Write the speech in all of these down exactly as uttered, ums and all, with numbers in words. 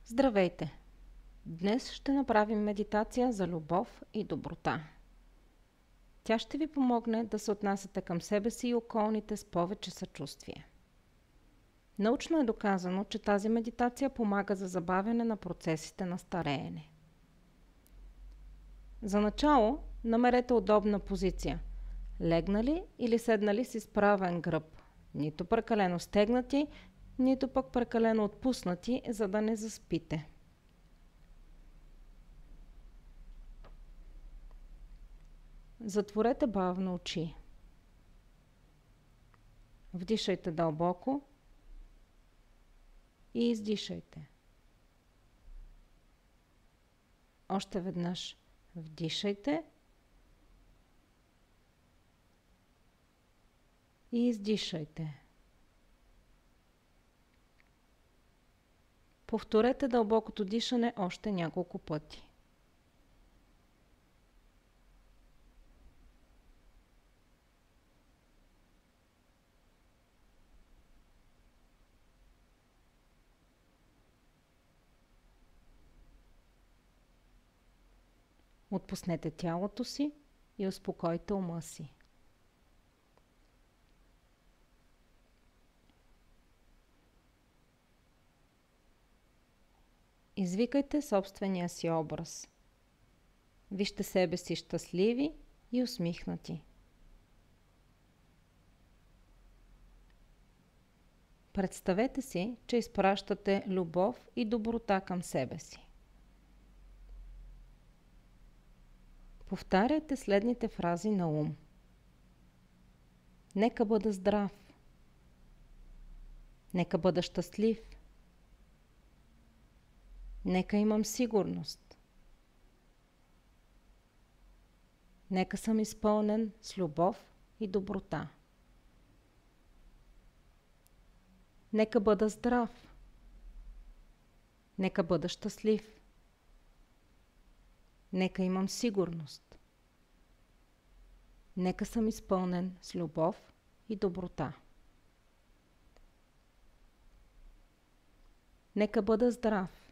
Здравейте! Днес ще направим медитация за любов и доброта. Тя ще ви помогне да се отнасяте към себе си и околните с повече съчувствие. Научно е доказано, че тази медитация помага за забавяне на процесите на стареене. За начало намерете удобна позиция. Легнали или седнали с изправен гръб. Нито прекалено стегнати, нито пък прекалено отпуснати, за да не заспите. Затворете бавно очи. Вдишайте дълбоко и издишайте. Още веднъж вдишайте и издишайте. Повторете дълбокото дишане още няколко пъти. Отпуснете тялото си и успокойте ума си. Извикайте собствения си образ. Вижте себе си щастливи и усмихнати. Представете си, че изпращате любов и доброта към себе си. Повтаряйте следните фрази на ум. Нека бъда здрав. Нека бъда щастлив. Нека имам сигурност. Нека съм изпълнен с любов и доброта. Нека бъда здрав. Нека бъда щастлив. Нека имам сигурност. Нека съм изпълнен с любов и доброта. Нека бъда здрав.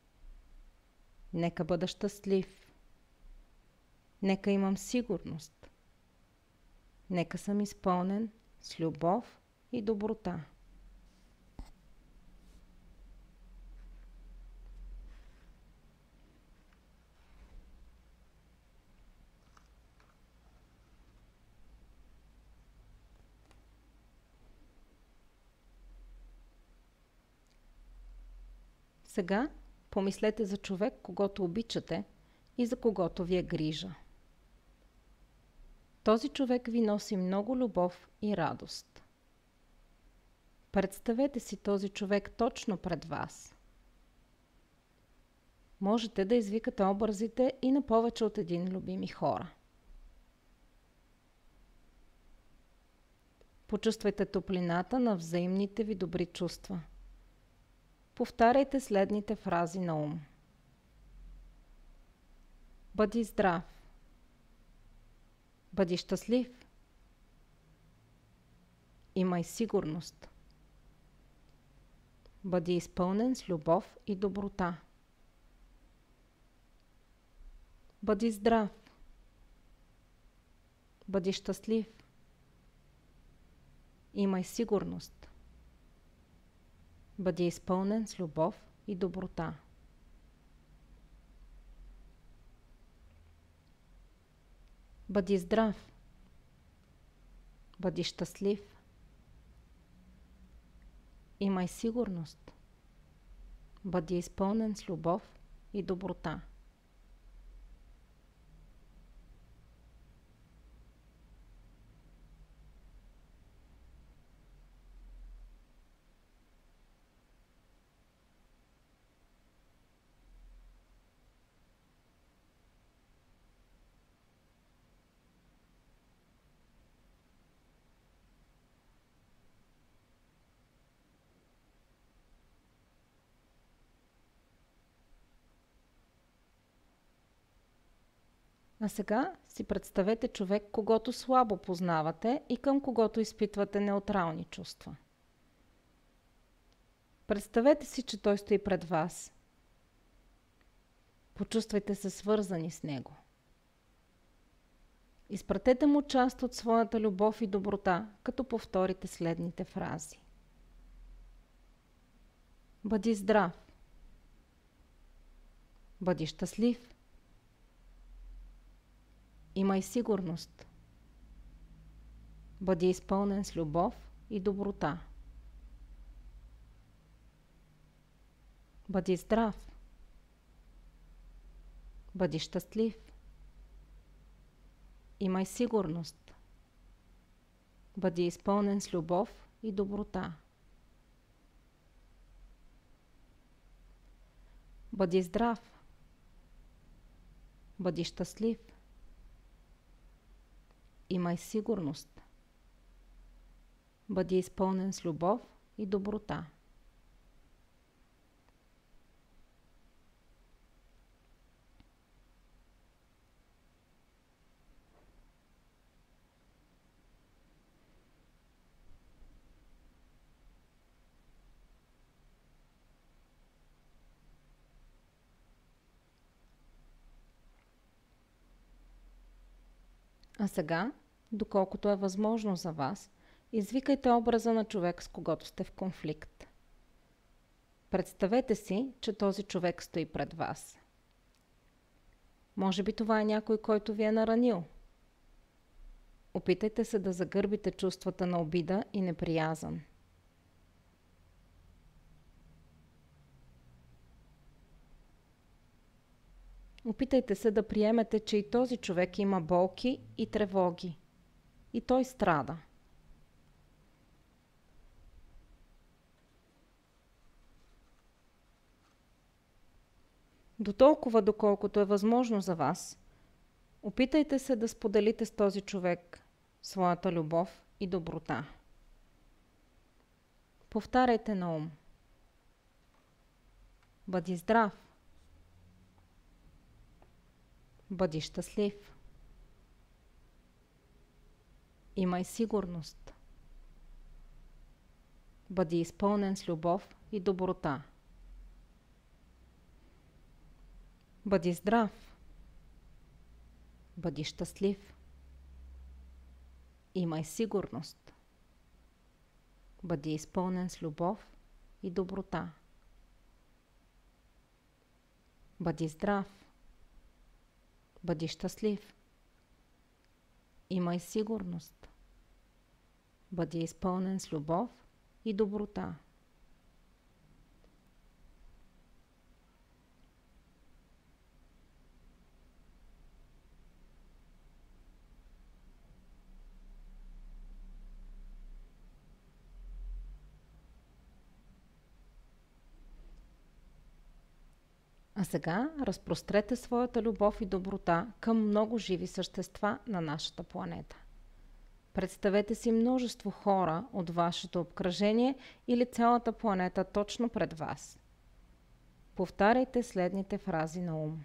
Нека бъда щастлив. Нека имам сигурност. Нека съм изпълнен с любов и доброта. Сега помислете за човек, когото обичате и за когото ви е грижа. Този човек ви носи много любов и радост. Представете си този човек точно пред вас. Можете да извикате образите и на повече от един любими хора. Почувствайте топлината на взаимните ви добри чувства. Повтаряйте следните фрази на ум. Бъди здрав. Бъди щастлив. Имай сигурност. Бъди изпълнен с любов и доброта. Бъди здрав. Бъди щастлив. Имай сигурност. Бъди изпълнен с любов и доброта. Бъди здрав. Бъди щастлив. Имай сигурност. Бъди изпълнен с любов и доброта. А сега си представете човек, когото слабо познавате и към когото изпитвате неутрални чувства. Представете си, че той стои пред вас Почувствайте се свързани с него. Изпратете му част от своята любов и доброта, като повторите следните фрази. Бъди здрав. Бъди щастлив. Имай сигурност. Бъди изпълнен с любов и доброта. Бъди здрав. Бъди щастлив. Имай сигурност. Бъди изпълнен с любов и доброта. Бъди здрав. Бъди щастлив. Имай сигурност. Бъди изпълнен с любов и доброта. А сега, доколкото е възможно за вас, извикайте образа на човек, с когото сте в конфликт. Представете си, че този човек стои пред вас. Може би това е някой, който ви е наранил. Опитайте се да загърбите чувствата на обида и неприязън. Опитайте се да приемете, че и този човек има болки и тревоги. И той страда. Дотолкова, доколкото е възможно за вас, опитайте се да споделите с този човек своята любов и доброта. Повтаряйте на ум. Бъди здрав. Бъди щастлив. Имай сигурност. Бъди изпълнен с любов и доброта. Бъди здрав. Бъди щастлив. Имай сигурност. Бъди изпълнен с любов и доброта. Бъди здрав. Бъди щастлив. Имай сигурност. Бъди изпълнен с любов и доброта. А сега разпрострете своята любов и доброта към много живи същества на нашата планета. Представете си множество хора от вашето обкръжение или цялата планета точно пред вас. Повтаряйте следните фрази на ум.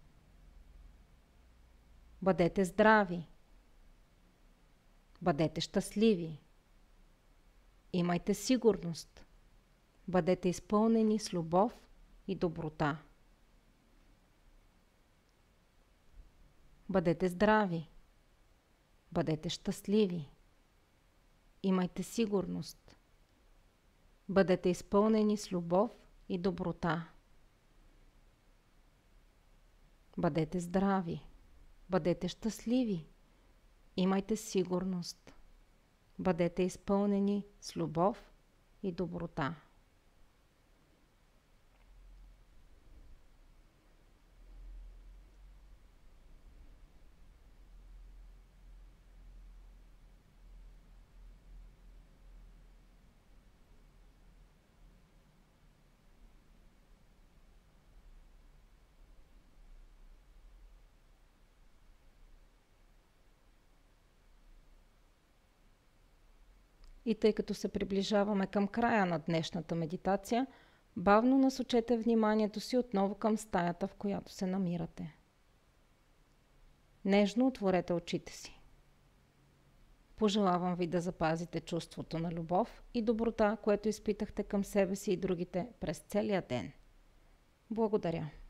Бъдете здрави. Бъдете щастливи. Имайте сигурност. Бъдете изпълнени с любов и доброта. Бъдете здрави. Бъдете щастливи. Имайте сигурност. Бъдете изпълнени с любов и доброта. Бъдете здрави. Бъдете щастливи. Имайте сигурност. Бъдете изпълнени с любов и доброта. И тъй като се приближаваме към края на днешната медитация, бавно насочете вниманието си отново към стаята, в която се намирате. Нежно отворете очите си. Пожелавам ви да запазите чувството на любов и доброта, което изпитахте към себе си и другите през целия ден. Благодаря.